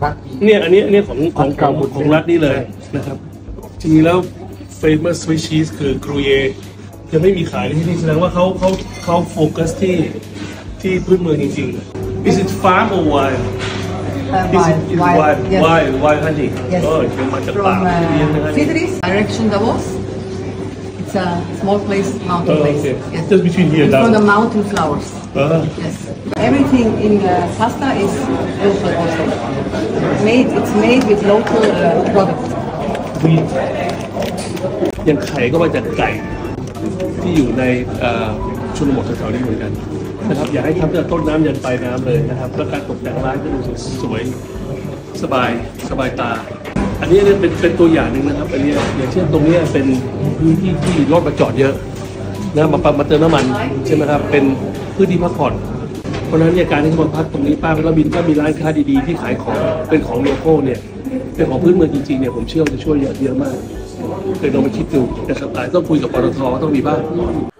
เนี่ยอันนี้ของรัฐนี่เลยนะครับจริงๆแล้ว famous Swiss cheese คือกรูเยจะไม่มีขายที่นี่แสดงว่าเขาโฟกัสที่พื้นเมืองจริงๆ Is it farm or wild? Wild honey. Yes. เป็นมาจากป่า From Fidris, direction Davos. It's a small place, mountain place. Okay. Yes. Just between here and It's from the Davos. mountain flowers. Yes. Everything in pasta is local also. It's made with local products. อย่างไข่ก็มาจากไก่ที่อยู่ในชนบทแถวๆนี้เหมือนกันนะครับอยากให้ทำตั้งแต่ต้นน้ำยันปลายน้ำเลยนะครับแล้วการตกแต่งร้านก็ดูสวยสบายตาอันนี้เป็นตัวอย่างหนึ่งนะครับอันนี้อย่างเช่นตรงนี้เป็นพื้นที่ที่รถมาจอดเยอะนะมาเติมน้ำมันใช่ไหมครับเป็นพื้นที่พักผ่อนเพราะฉะนั้นการที่มาพักตรงนี้ป้าแล้วบินก็มีร้านค้าดีๆที่ขายของเป็นของโลคอลเนี่ยเป็นของพื้นเมืองจริงๆเนี่ยผมเชื่อว่าจะช่วยเยอะมากเคยลองไปคิดดูนะครับต้องคุยกับปตทต้องมีบ้าง